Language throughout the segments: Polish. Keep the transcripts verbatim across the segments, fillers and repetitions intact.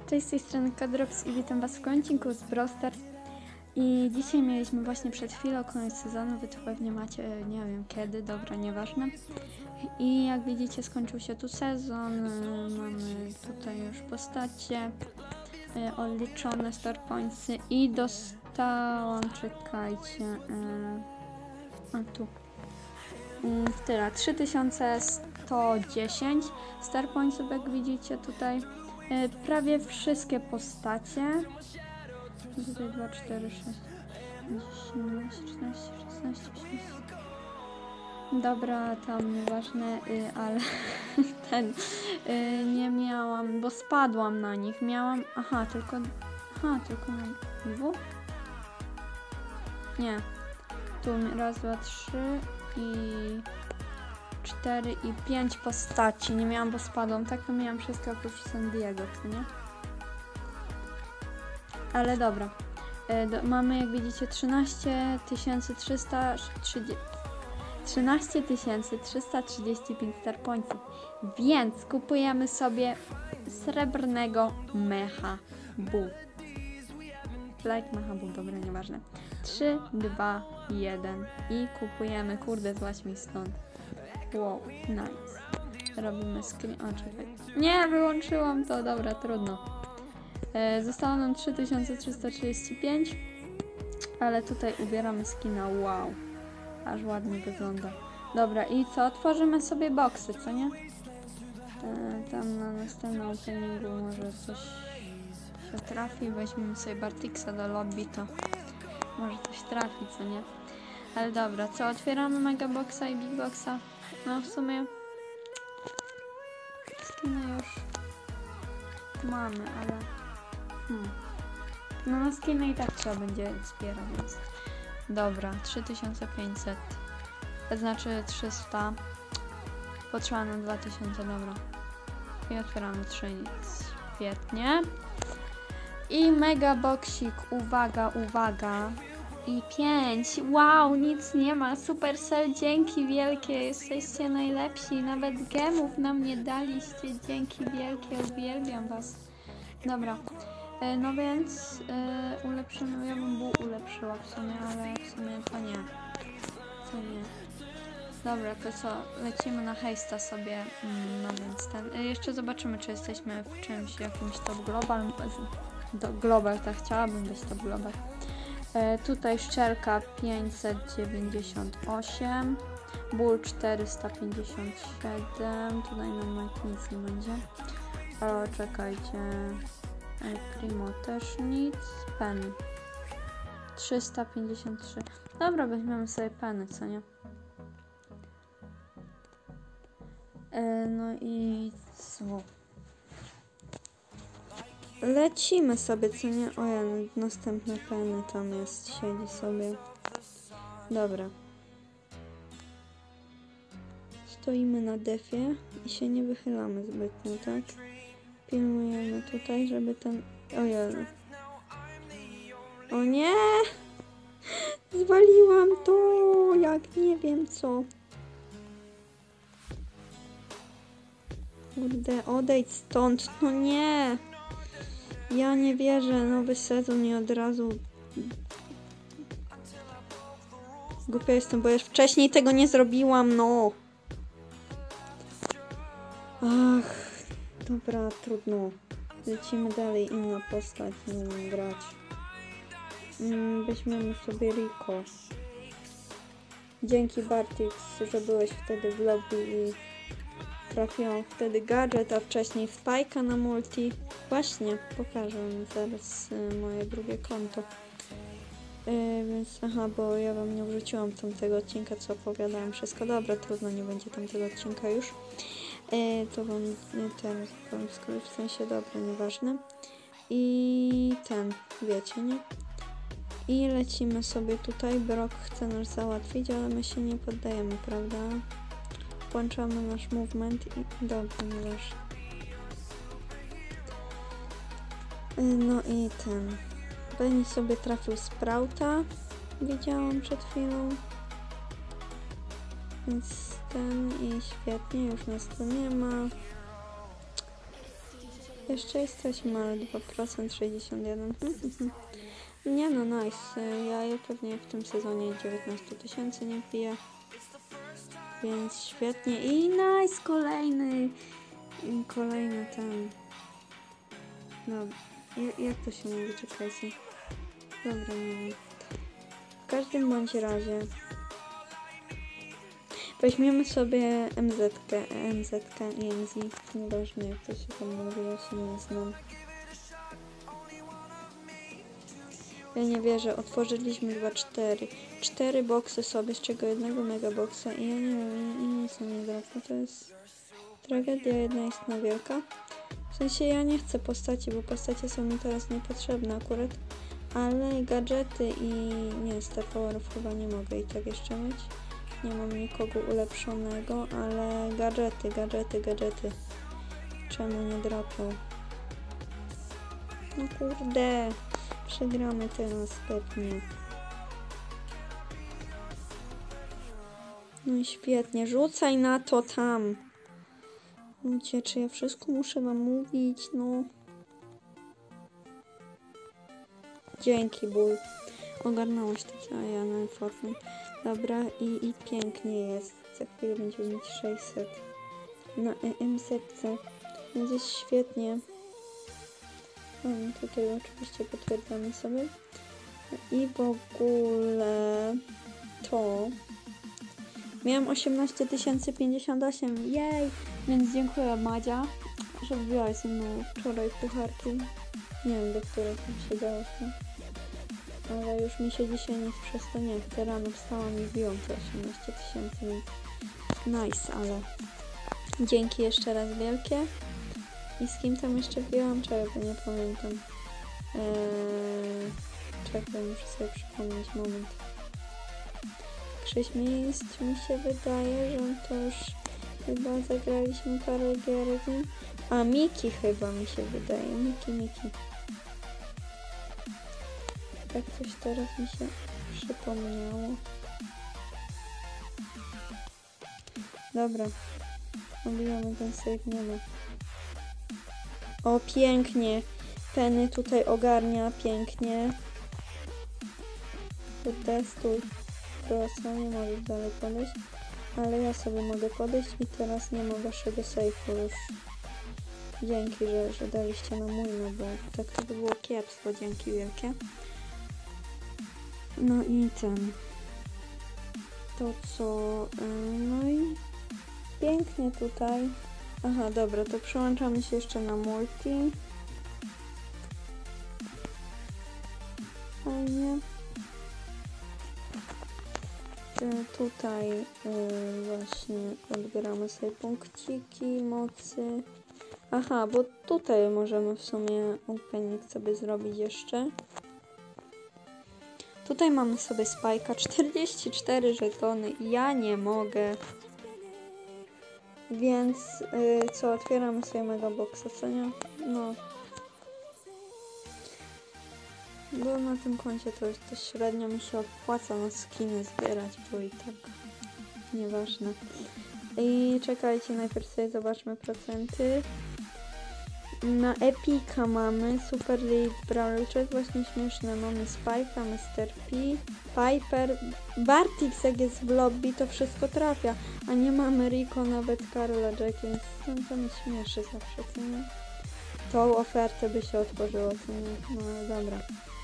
Cześć, z tej strony Kadrops i witam was w końcu z Brawl Stars. I dzisiaj mieliśmy właśnie przed chwilą koniec sezonu, wy to pewnie macie, nie wiem kiedy, dobra, nieważne. I jak widzicie, skończył się tu sezon, mamy tutaj już postacie, odliczone star pointsy i dostałam, czekajcie, a tu, tyle, trzy tysiące sto dziesięć star pointsów, jak widzicie tutaj. Prawie wszystkie postacie. Tutaj dwa, cztery, sześć, jedenaście, czternaście, szesnaście, siedemnaście. Dobra, tam nieważne, yy, ale ten yy, nie miałam, bo spadłam na nich. Miałam. Aha, tylko. Aha, tylko na dwóch? Nie. Tu raz, dwa, trzy i cztery i pięć postaci. Nie miałam, bo spadłam. Tak to miałam wszystko oprócz San Diego, co nie? Ale dobra. E, do, mamy, jak widzicie, trzynaście tysięcy trzysta trzydzieści pięć star pointsów. Więc kupujemy sobie srebrnego mecha bull. Like mecha bull, dobra, nieważne. trzy, dwa, jeden i kupujemy. Kurde, złaś mi stąd. Wow, nice. Robimy screen. O, czekaj. Nie, wyłączyłam to. Dobra, trudno. E, zostało nam trzy tysiące trzysta trzydzieści pięć. Ale tutaj ubieramy skina. Wow. Aż ładnie wygląda. Dobra, i co? Tworzymy sobie boksy, co nie? E, tam na następnym openingu może coś się trafi. Weźmiemy sobie Bartiksa do lobby, to może coś trafi, co nie? Ale dobra, co? Otwieramy Mega Boxa i Big Boxa. No w sumie skiny już mamy, ale hmm. no na skiny i tak trzeba będzie wspierać, więc dobra, trzy tysiące pięćset, to znaczy trzysta, potrzeba nam dwa tysiące, dobra. I otwieramy trzy, świetnie. I Mega Boxik, uwaga, uwaga. I pięć. Wow, nic nie ma. Supercell, dzięki wielkie. Jesteście najlepsi. Nawet gemów nam nie daliście. Dzięki wielkie. Uwielbiam was. Dobra. E, no więc e, ulepszymy. Ja bym był ulepszyła w sumie, ale w sumie to nie. To nie. Dobra, to co? Lecimy na hejsta sobie. No więc ten. E, jeszcze zobaczymy, czy jesteśmy w czymś, jakimś top global. Do global, tak chciałabym być top global. E, tutaj szczelka pięćset dziewięćdziesiąt osiem, bull czterysta pięćdziesiąt siedem, tutaj nam nic nie będzie. O, czekajcie, e, primo też nic, pen trzysta pięćdziesiąt trzy. Dobra, weźmiemy sobie peny, co nie? E, no i co? Lecimy sobie, co nie? O ja, następne peny tam jest, siedzi sobie. Dobra. Stoimy na defie i się nie wychylamy zbytnio, tak? Pilnujemy tutaj, żeby ten... O ja. O nie! Zwaliłam to! Jak nie wiem co. Kurde, odejdź stąd, no nie! Ja nie wierzę, nowy sezon i od razu głupia jestem, bo już wcześniej tego nie zrobiłam, no. Ach, dobra, trudno. Lecimy dalej, inna postać, nie umiem grać. Mm, weźmiemy sobie Rico. Dzięki Bartix, że byłeś wtedy w lobby i trafiłam wtedy gadżet, a wcześniej Spike'a na multi. Właśnie, pokażę zaraz y, moje drugie konto. Y, więc, aha, bo ja wam nie wrzuciłam tamtego odcinka, co opowiadałam wszystko. Dobra, trudno, nie będzie tamtego odcinka już. Y, to wam y, ten, powiem w sensie, dobra, nieważne. I ten, wiecie, nie? I lecimy sobie tutaj. Brock chce nas załatwić, ale my się nie poddajemy, prawda? Włączamy nasz movement i dobra, nieważne. No i ten. Benny sobie trafił Sprouta. Widziałam przed chwilą. Więc ten i świetnie, już nas tu nie ma. Jeszcze jesteśmy, ale dwa procent, sześćdziesiąt jeden. Nie no, nice. Ja je pewnie w tym sezonie dziewiętnaście tysięcy nie wbiję. Więc świetnie. I nice, kolejny. I kolejny ten. Dobra. Jak to się mówi? Czekajcie. Dobra, nie wiem. W każdym bądź razie weźmiemy sobie M Z K, M Z K i M Z. Nieważne jak to się tam mówi, ja się nie znam. Ja nie wierzę, otworzyliśmy dwa, cztery. Cztery boksy sobie, z czego jednego megaboxa i ja nie wiem, i nic nam nie drapnie. To jest tragedia jedna istna wielka. W sensie ja nie chcę postaci, bo postacie są mi teraz niepotrzebne akurat. Ale gadżety i nie, Star Powerów chyba nie mogę i tak jeszcze mieć. Nie mam nikogo ulepszonego, ale gadżety, gadżety, gadżety. Czemu nie drapią? No kurde. Przegramy teraz pewnie. No i świetnie. Rzucaj na to tam. Ludzie, czy ja wszystko muszę wam mówić? No. Dzięki, ból. Ogarnąłeś to, co ja na formie. Dobra, i, i pięknie jest. Za chwilę będziemy mieć sześćset. Na M Z C. Więc jest świetnie. No, tutaj oczywiście potwierdzamy sobie. I w ogóle to miałam osiemnaście tysięcy pięćdziesiąt osiem. Jej! Więc dziękuję, Madzia, że wbiłaś ze mną wczoraj pucharki. Nie wiem, do której tam siedziałaś, nie? Ale już mi się dzisiaj nic przez to nie chce. Rano wstałam i wbiłam te osiemnaście tysięcy, więc nice, ale dzięki jeszcze raz wielkie. I z kim tam jeszcze wbiłam? Czekaj, bo nie pamiętam. Eee, czekaj, muszę sobie przypomnieć moment. Krzyśmistrz mi się wydaje, że to już chyba zagraliśmy parę gier z nim. A, Miki chyba mi się wydaje. Miki, Miki. Tak coś teraz mi się przypomniało. Dobra. Obijamy ten save, nie ma. O, pięknie. Penny tutaj ogarnia pięknie. Testuj. Proszę, nie możesz dalej podejść. Ale ja sobie mogę podejść i teraz nie ma waszego safe'u już. Dzięki, że, że daliście na mój, no bo tak to by było kiepsko. Dzięki wielkie. No i ten. To co? No i pięknie tutaj. Aha, dobra, to przełączamy się jeszcze na multi. Fajnie. Tutaj y, właśnie odbieramy sobie punkciki, mocy. Aha, bo tutaj możemy w sumie opening sobie zrobić jeszcze. Tutaj mamy sobie spajka, czterdzieści cztery żetony. Ja nie mogę. Więc yy, co, otwieramy sobie megaboxa, co nie? No. Bo na tym koncie to, to średnio mi się opłaca na skiny zbierać, bo i tak nieważne. I czekajcie, najpierw sobie zobaczmy procenty. Na Epika mamy Super League Brawler, co jest właśnie śmieszne. Mamy Spike'a, mister P, Piper, Bartix, jak jest w lobby, to wszystko trafia, a nie mamy Rico, nawet Karla Jack, więc no, to mnie śmieszy zawsze, co nie? Tą ofertę by się otworzyło, co nie? No ale dobra.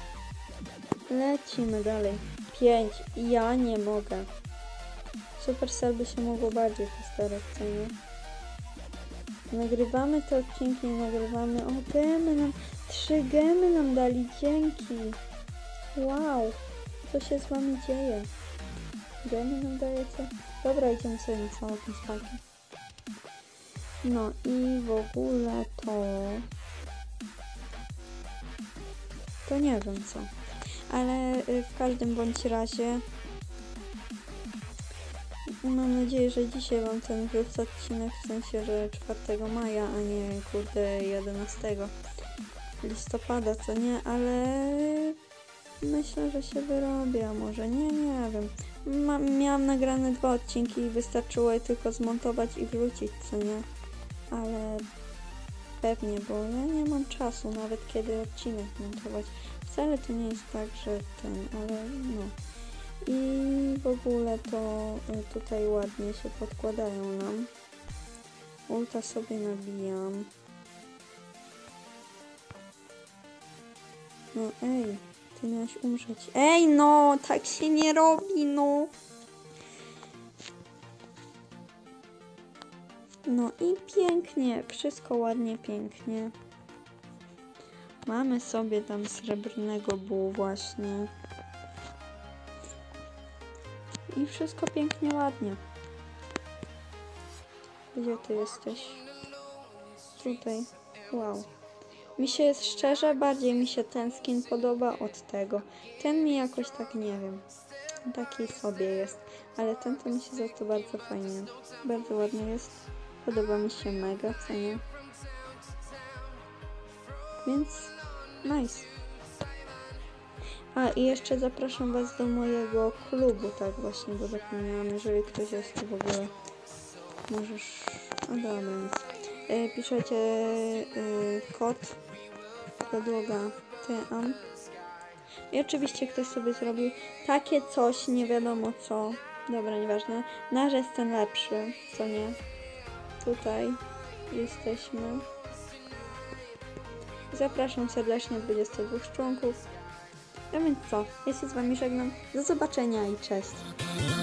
Lecimy dalej. pięć. Ja nie mogę. Supercell by się mogło bardziej postarać, co nie? Nagrywamy te odcinki, nagrywamy. O, gemy nam, trzy gemy nam dali, dzięki. Wow, co się z wami dzieje? Gemy nam dajecie? Dobra, idziemy sobie na całą tą spalkę. No i w ogóle to... To nie wiem co. Ale w każdym bądź razie... Mam nadzieję, że dzisiaj wam ten wrócę odcinek, w sensie, że czwartego maja, a nie kurde jedenastego listopada, co nie, ale myślę, że się wyrobię, a może nie, nie wiem. Ma, miałam nagrane dwa odcinki i wystarczyło je tylko zmontować i wrzucić, co nie, ale Pewnie, bo ja nie mam czasu nawet kiedy odcinek montować. Wcale to nie jest tak, że ten, ale no. I w ogóle to tutaj ładnie się podkładają nam. Ulta sobie nabijam. No ej, ty miałeś umrzeć. Ej no, tak się nie robi, no. No i pięknie, wszystko ładnie, pięknie. Mamy sobie tam srebrnego buł właśnie. I wszystko pięknie, ładnie. Gdzie ty jesteś? Tutaj. Wow. Mi się szczerze, bardziej mi się ten skin podoba od tego. Ten mi jakoś tak, nie wiem, taki sobie jest. Ale ten to mi się za to bardzo fajnie. Bardzo ładny jest. Podoba mi się mega, co nie? Więc nice. A i jeszcze zapraszam was do mojego klubu, tak właśnie, bo zapomniałam, jeżeli ktoś jest tu w ogóle. Możesz... No dobra, nic. E, piszecie e, kod podłoga T A M. I oczywiście ktoś sobie zrobił takie coś, nie wiadomo co. Dobra, nieważne. Nasz jest ten lepszy, co nie? Tutaj jesteśmy. Zapraszam serdecznie dwudziestu dwóch członków. A więc co? Ja się z wami żegnam. Do zobaczenia i cześć.